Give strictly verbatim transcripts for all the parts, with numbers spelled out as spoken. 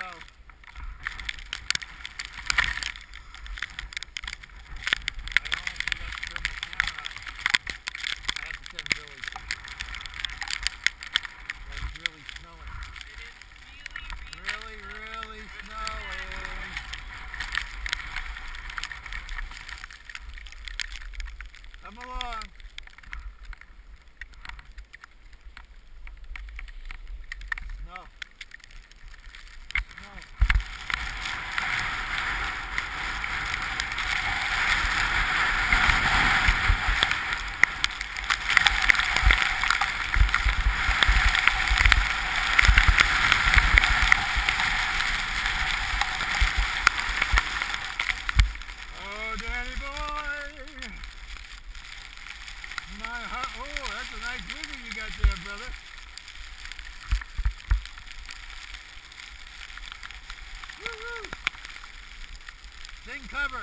Come along. No. No. Oh, Danny boy. My heart. Oh, that's a nice wiggle you got there, brother. Woo-hoo. Thing cover.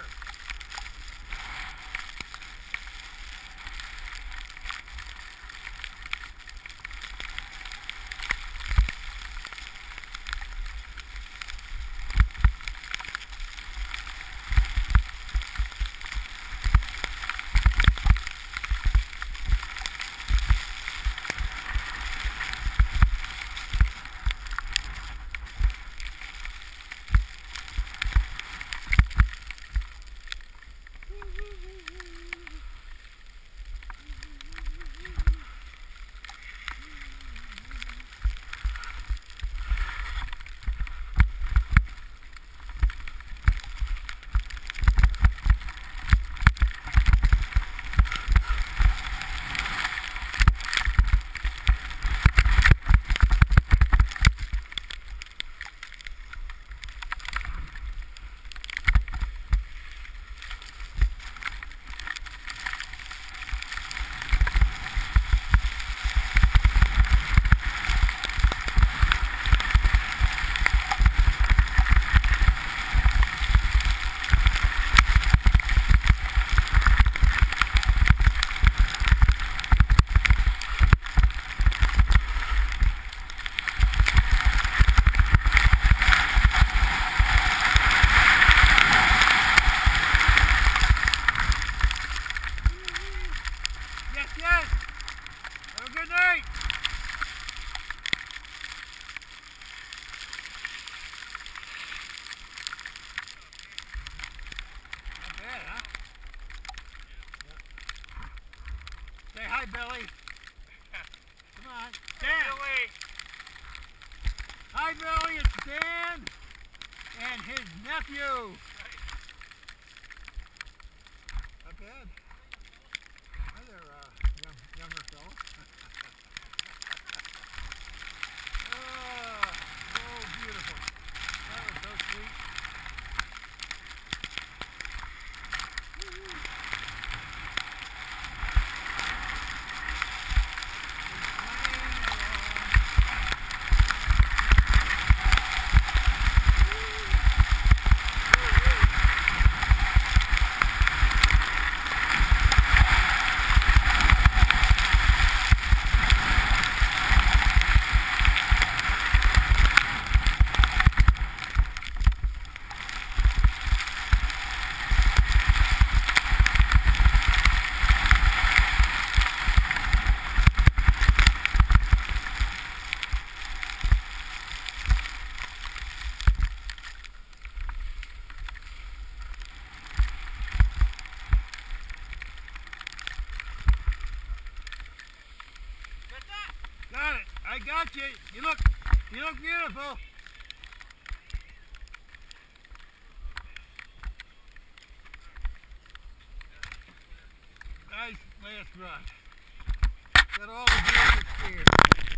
Yes! Have a good night! Not bad, huh? Yeah. Say hi, Billy. Come on. Dan! Billy! Hi, Billy. It's Dan and his nephew. Not bad. Hi there, uh, young, younger fellow. Oh, so beautiful. That was so sweet. Woo-hoo. Got it. I got you. You look, you look beautiful. Nice last run. Got all the gears scared.